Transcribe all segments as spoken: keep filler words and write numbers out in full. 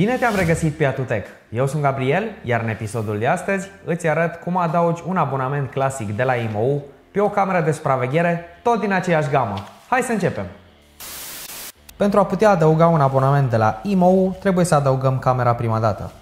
Bine te-am regăsit pe Atutech! Eu sunt Gabriel, iar în episodul de astăzi îți arăt cum adaugi un abonament clasic de la I M O U pe o cameră de supraveghere tot din aceeași gamă. Hai să începem! Pentru a putea adăuga un abonament de la I M O U, trebuie să adăugăm camera prima dată.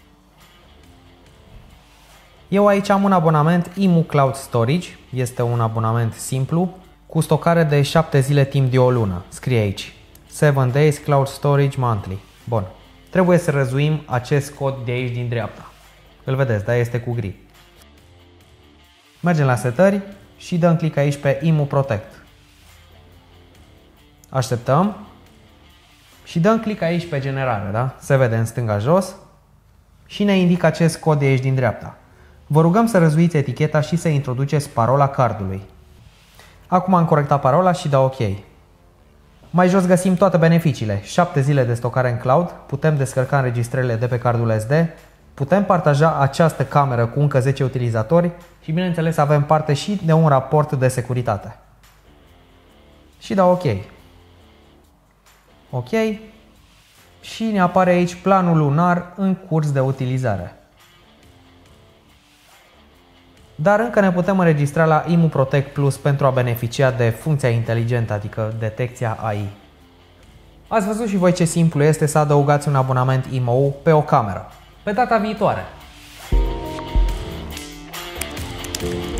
Eu aici am un abonament I M O U Cloud Storage, este un abonament simplu, cu stocare de șapte zile timp de o lună. Scrie aici, seven days Cloud Storage Monthly. Bun. Trebuie să răzuim acest cod de aici din dreapta. Îl vedeți, da? Este cu gri. Mergem la setări și dăm click aici pe I M O U Protect. Așteptăm și dăm click aici pe generare, da? Se vede în stânga jos și ne indică acest cod de aici din dreapta. Vă rugăm să răzuiți eticheta și să introduceți parola cardului. Acum am corectat parola și dau OK. Mai jos găsim toate beneficiile. șapte zile de stocare în cloud, putem descărca înregistrările de pe cardul S D, putem partaja această cameră cu încă zece utilizatori și bineînțeles avem parte și de un raport de securitate. Și dau OK. OK. Și ne apare aici planul lunar în curs de utilizare. Dar încă ne putem înregistra la I M O U Protect Plus pentru a beneficia de funcția inteligentă, adică detecția A I. Ați văzut și voi ce simplu este să adăugați un abonament I M O U pe o cameră. Pe data viitoare!